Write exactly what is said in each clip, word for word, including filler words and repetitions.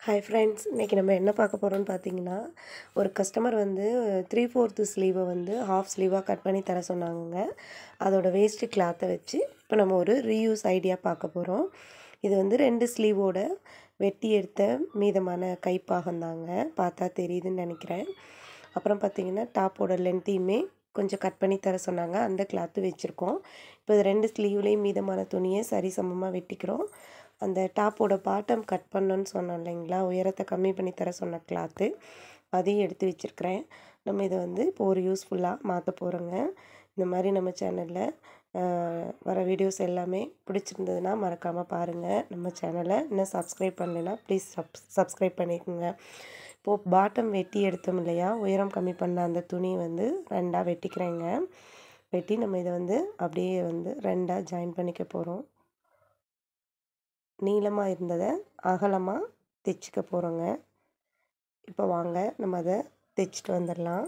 Hi friends, இன்றைக்கி நம்ம என்ன பார்க்க போகிறோம்னு பார்த்தீங்கன்னா, ஒரு கஸ்டமர் வந்து த்ரீ ஃபோர்த்து ஸ்லீவை வந்து ஹாஃப் ஸ்லீவாக கட் பண்ணி தர சொன்னாங்க. அதோட வேஸ்ட்டு கிளாத்தை வச்சு இப்போ நம்ம ஒரு ரீயூஸ் ஐடியா பார்க்க போகிறோம். இது வந்து ரெண்டு ஸ்லீவோட வெட்டி எடுத்த மீதமான கைப்பாகம் தாங்க, பார்த்தா தெரியுதுன்னு நினைக்கிறேன். அப்புறம் பார்த்திங்கன்னா டாப்போட லென்த்தையுமே கொஞ்சம் கட் பண்ணி தர சொன்னாங்க, அந்த கிளாத்து வச்சுருக்கோம். இப்போ இது ரெண்டு ஸ்லீவ்லேயும் மீதமான துணியை சரி சமமாக வெட்டிக்கிறோம். அந்த டாப்போட பாட்டம் கட் பண்ணணுன்னு சொன்னோம் இல்லைங்களா, உயரத்தை கம்மி பண்ணி தர சொன்ன கிளாத்து, அதையும் எடுத்து வச்சுருக்கிறேன். நம்ம இதை வந்து இப்போ ஒரு யூஸ்ஃபுல்லாக மாற்ற போகிறோங்க. இந்த மாதிரி நம்ம சேனலில் வர வீடியோஸ் எல்லாமே பிடிச்சிருந்ததுன்னா மறக்காமல் பாருங்கள். நம்ம சேனலை இன்னும் சப்ஸ்கிரைப் பண்ணலைன்னா ப்ளீஸ் சப் சப்ஸ்கிரைப் பண்ணிக்கோங்க. இப்போது பாட்டம் வெட்டி எடுத்தோம் இல்லையா, உயரம் கம்மி பண்ண அந்த துணி வந்து ரெண்டாக வெட்டிக்கிறேங்க. வெட்டி நம்ம இதை வந்து அப்படியே வந்து ரெண்டாக ஜாயின் பண்ணிக்க போகிறோம். நீளமாக இருந்ததை அகலமாக தைச்சிக்க போகிறோங்க. இப்போ வாங்க நம்ம அதை தைச்சிட்டு வந்துடலாம்.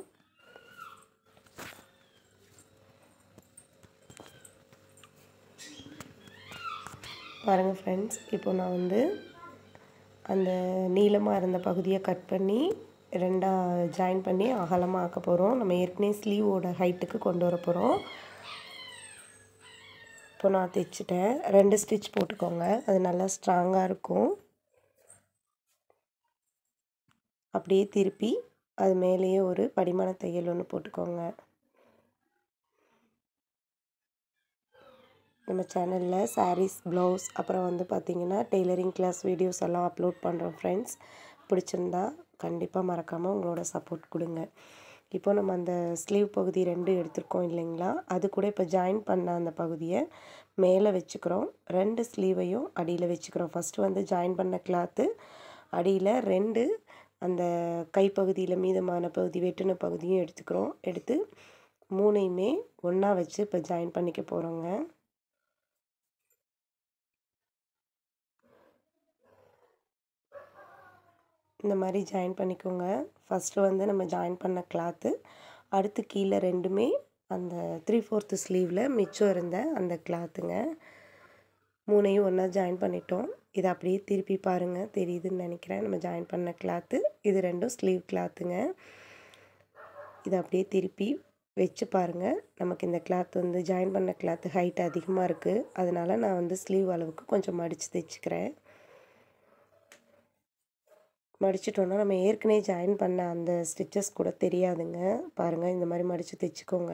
பாருங்கள் ஃப்ரெண்ட்ஸ், இப்போ நான் வந்து அந்த நீளமாக இருந்த பகுதியை கட் பண்ணி ரெண்டாக ஜாயின் பண்ணி அகலமாக ஆக்க போகிறோம். நம்ம ஏற்கனவே ஸ்லீவோட ஹைட்டுக்கு கொண்டு வர போகிறோம். இப்போ நான் தைச்சிட்டேன். ரெண்டு ஸ்டிச் போட்டுக்கோங்க, அது நல்லா ஸ்ட்ராங்காக இருக்கும். அப்படியே திருப்பி அது மேலேயே ஒரு படிமான தையல் ஒன்று போட்டுக்கோங்க. நம்ம சேனலில் சாரீஸ், ப்ளவுஸ், அப்புறம் வந்து பார்த்திங்கன்னா டெய்லரிங் கிளாஸ் வீடியோஸ் எல்லாம் அப்லோட் பண்ணுறோம் ஃப்ரெண்ட்ஸ். பிடிச்சிருந்தா கண்டிப்பாக மறக்காமல் உங்களோட சப்போர்ட் கொடுங்க. இப்போ நம்ம அந்த ஸ்லீவ் பகுதி ரெண்டு எடுத்துருக்கோம் இல்லைங்களா, அது கூட இப்போ ஜாயின் பண்ண அந்த பகுதியை மேலே வச்சுக்கிறோம். ரெண்டு ஸ்லீவையும் அடியில் வச்சுக்கிறோம். ஃபஸ்ட்டு வந்து ஜாயின் பண்ண கிளாத்து அடியில் ரெண்டு அந்த கைப்பகுதியில் மீதமான பகுதி வெட்டின பகுதியும் எடுத்துக்கிறோம். எடுத்து மூணையுமே ஒன்றா வச்சு இப்போ ஜாயின் பண்ணிக்க போகிறோங்க. இந்த மாதிரி ஜாயின் பண்ணிக்கோங்க. ஃபஸ்ட்டு வந்து நம்ம ஜாயின் பண்ண கிளாத்து, அடுத்து கீழே ரெண்டுமே அந்த த்ரீ ஃபோர்த்து ஸ்லீவில் மிச்சம் இருந்த அந்த கிளாத்துங்க. மூணையும் ஒன்றா ஜாயின் பண்ணிட்டோம். இதை அப்படியே திருப்பி பாருங்கள், தெரியுதுன்னு நினைக்கிறேன். நம்ம ஜாயின் பண்ண கிளாத்து இது ரெண்டும் ஸ்லீவ் கிளாத்துங்க. இதை அப்படியே திருப்பி வச்சு பாருங்கள். நமக்கு இந்த கிளாத் வந்து ஜாயின் பண்ண கிளாத்து ஹைட் அதிகமாக இருக்குது, அதனால் நான் வந்து ஸ்லீவ் அளவுக்கு கொஞ்சம் மடித்து தைச்சிக்கிறேன். மடிச்சிட்டோன்னா நம்ம ஏற்கனவே ஜாயின் பண்ண அந்த ஸ்டிச்சஸ் கூட தெரியாதுங்க. பாருங்கள், இந்த மாதிரி மடித்து தைச்சிக்கோங்க.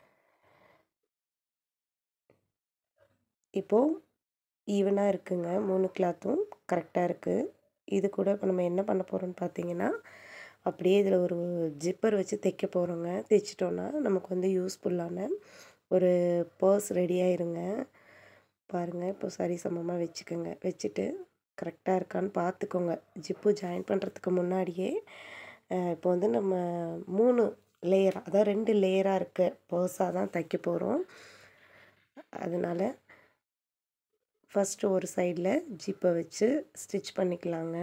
இப்போது ஈவனாக இருக்குங்க, மூணு கிளாத்தும் கரெக்டாக இருக்குது. இது கூட இப்போ நம்ம என்ன பண்ண போகிறோம்னு பார்த்தீங்கன்னா, அப்படியே இதில் ஒரு ஜிப்பர் வச்சு தைக்க போகிறோங்க. தைச்சிட்டோன்னா நமக்கு வந்து யூஸ்ஃபுல்லான ஒரு பர்ஸ் ரெடி ஆயிருங்க. பாருங்கள், இப்போ சரி சமமாக வச்சுக்கோங்க. வச்சுட்டு கரெக்டாக இருக்கான்னு பார்த்துக்கோங்க. ஜிப்பு ஜாயின் பண்ணுறதுக்கு முன்னாடியே இப்போ வந்து நம்ம மூணு லேயராக, அதாவது ரெண்டு லேயராக இருக்க பர்ஸாக தான் தைக்க போகிறோம். அதனால் ஃபஸ்ட்டு ஒரு சைடில் ஜிப்பை வச்சு ஸ்டிச் பண்ணிக்கலாங்க.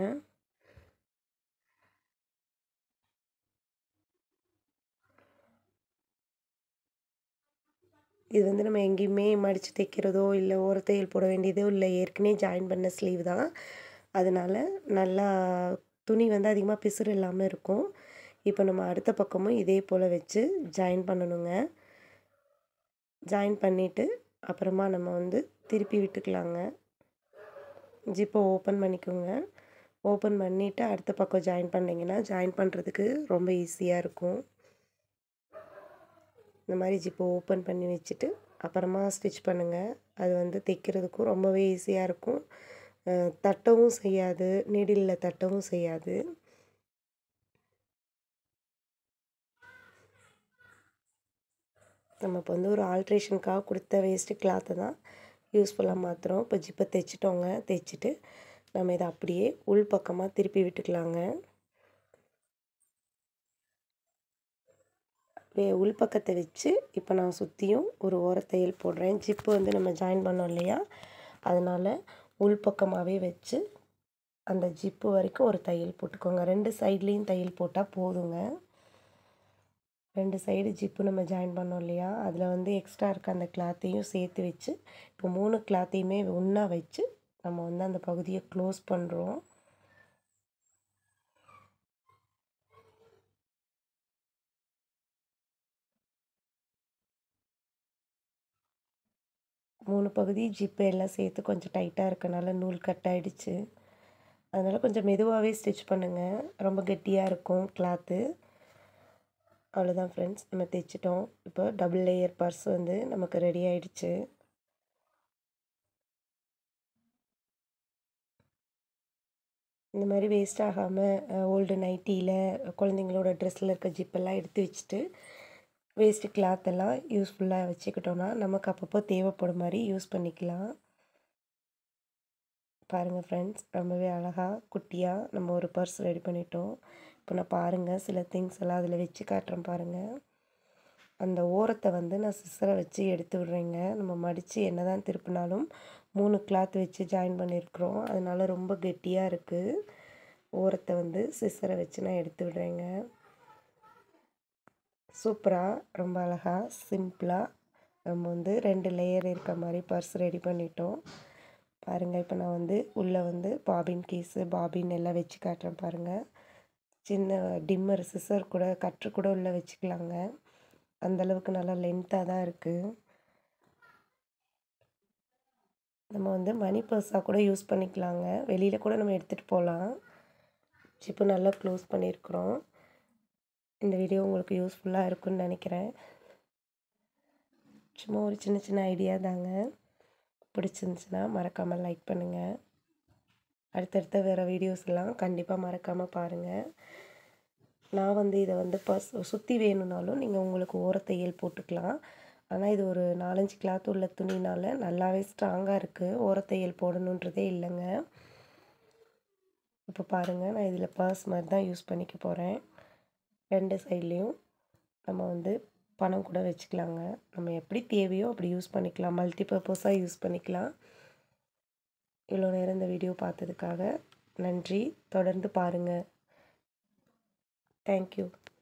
இது வந்து நம்ம எங்கேயுமே மடித்து தைக்கிறதோ இல்லை ஓரத்தையில் போட வேண்டியதோ இல்லை, ஏற்கனவே ஜாயின் பண்ண ஸ்லீவ் தான். அதனால் நல்லா துணி வந்து அதிகமாக பிசுறு இல்லாமல் இருக்கும். இப்போ நம்ம அடுத்த பக்கமும் இதே போல் வச்சு ஜாயின் பண்ணணுங்க. ஜாயின் பண்ணிவிட்டு அப்புறமா நம்ம வந்து திருப்பி விட்டுக்கலாங்க. ஜிப்பை ஓப்பன் பண்ணிக்கோங்க. ஓப்பன் பண்ணிவிட்டு அடுத்த பக்கம் ஜாயின் பண்ணிங்கன்னா ஜாயின் பண்ணுறதுக்கு ரொம்ப ஈஸியாக இருக்கும். இந்த மாதிரி ஜிப்பை ஓப்பன் பண்ணி வச்சுட்டு அப்புறமா ஸ்டிச் பண்ணுங்கள். அது வந்து தைக்கிறதுக்கும் ரொம்பவே ஈஸியாக இருக்கும். தட்டவும் செய்யாது, நீடிலில் தட்டவும் செய்யாது. நம்ம இப்போ வந்து ஒரு ஆல்ட்ரேஷனுக்காக கொடுத்த வேஸ்ட்டு கிளாத்தை தான் யூஸ்ஃபுல்லாக மாற்றுறோம். இப்போ ஜிப்பை தைச்சிட்டோங்க. தைச்சிட்டு நம்ம இதை அப்படியே உள் பக்கமாக திருப்பி விட்டுக்கலாங்க. உள் பக்கத்தை வச்சு இப்போ நான் சுற்றியும் ஒரு ஓரத்தையல் போடுறேன். ஜிப்பு வந்து நம்ம ஜாயின் பண்ணோம் இல்லையா, அதனால் உள் பக்கமாகவே வச்சு அந்த ஜிப்பு வரைக்கும் ஒரு தையல் போட்டுக்கோங்க. ரெண்டு சைட்லேயும் தையல் போட்டால் போதுங்க. ரெண்டு சைடு ஜிப்பு நம்ம ஜாயின் பண்ணோம் இல்லையா, அதில் வந்து எக்ஸ்ட்ரா இருக்க அந்த கிளாத்தையும் சேர்த்து வச்சு இப்போ மூணு கிளாத்தையுமே ஒன்றா வச்சு நம்ம வந்து அந்த பகுதியை க்ளோஸ் பண்ணுறோம். மூணு பகுதி ஜிப்பு எல்லாம் சேர்த்து கொஞ்சம் டைட்டாக இருக்கனால நூல் கட் ஆகிடுச்சு. அதனால் கொஞ்சம் மெதுவாகவே ஸ்டிச் பண்ணுங்கள், ரொம்ப கெட்டியாக இருக்கும் கிளாத்து. அவ்வளோதான் ஃப்ரெண்ட்ஸ், நம்ம தைச்சிட்டோம். இப்போ டபுள் லேயர் பர்ஸ் வந்து நமக்கு ரெடி ஆகிடுச்சு. இந்த மாதிரி வேஸ்ட் ஆகாமல் ஓல்டு நைட்டியில் குழந்தைங்களோட ட்ரெஸ்ஸில் இருக்க ஜிப்பெல்லாம் எடுத்து வச்சுட்டு வேஸ்ட்டு கிளாத்தெல்லாம் யூஸ்ஃபுல்லாக வச்சுக்கிட்டோன்னா நமக்கு அப்பப்போ தேவைப்படும் மாதிரி யூஸ் பண்ணிக்கலாம். பாருங்கள் ஃப்ரெண்ட்ஸ், ரொம்பவே அழகாக குட்டியாக நம்ம ஒரு பர்ஸ் ரெடி பண்ணிட்டோம். இப்போ நான் பாருங்கள் சில திங்ஸ் எல்லாம் அதில் வச்சு காட்டுறேன் பாருங்கள். அந்த ஓரத்தை வந்து நான் சிசரை வச்சு எடுத்து விட்றேங்க. நம்ம மடித்து என்ன தான் திருப்பினாலும் மூணு கிளாத் வச்சு ஜாயின் பண்ணியிருக்கிறோம், அதனால் ரொம்ப கெட்டியாக இருக்குது. ஓரத்தை வந்து சிசரை வச்சு நான் எடுத்து விட்றேங்க. சூப்பராக, ரொம்ப அழகாக, சிம்பிளாக நம்ம வந்து ரெண்டு லேயர் இருக்க மாதிரி பர்ஸ் ரெடி பண்ணிட்டோம். பாருங்கள், இப்போ நான் வந்து உள்ளே வந்து பாபின் கேஸு பாபின் எல்லாம் வச்சு காட்டுறேன் பாருங்கள். சின்ன டிம்மர் சிசர் கூட கட்ரு கூட உள்ளே வச்சுக்கலாங்க, அந்தளவுக்கு நல்லா லென்த்தாக தான் இருக்குது. நம்ம வந்து மணி பர்ஸாக கூட யூஸ் பண்ணிக்கலாங்க, வெளியில் கூட நம்ம எடுத்துகிட்டு போகலாம். ஜிப்பு நல்லா க்ளோஸ் பண்ணியிருக்கிறோம். இந்த வீடியோ உங்களுக்கு யூஸ்ஃபுல்லாக இருக்குன்னு நினைக்கிறேன். சும்மா ஒரு சின்ன சின்ன ஐடியா தாங்க. பிடிச்சிருந்துச்சுன்னா மறக்காமல் லைக் பண்ணுங்கள். அடுத்தடுத்த வேறு வீடியோஸ் எல்லாம் கண்டிப்பாக மறக்காமல் பாருங்கள். நான் வந்து இதை வந்து பர்ஸ் சுற்றி வேணும்னாலும் நீங்கள் உங்களுக்கு ஓரத்தையல் போட்டுக்கலாம். ஆனால் இது ஒரு நாலஞ்சு கிளாத் உள்ள துணினால் நல்லாவே ஸ்ட்ராங்காக இருக்குது, ஓரத்தையல் போடணுன்றதே இல்லைங்க. இப்போ பாருங்கள், நான் இதில் பர்ஸ் மாதிரி தான் யூஸ் பண்ணிக்க போகிறேன். ரெண்டு சைட்லேயும் நம்ம வந்து பணம் கூட வச்சுக்கலாங்க. நம்ம எப்படி தேவையோ அப்படி யூஸ் பண்ணிக்கலாம், மல்டி பர்பஸாக யூஸ் பண்ணிக்கலாம். இவ்வளோ நேரம் இந்த வீடியோ பார்த்ததுக்காக நன்றி. தொடர்ந்து பாருங்கள். தேங்க்யூ.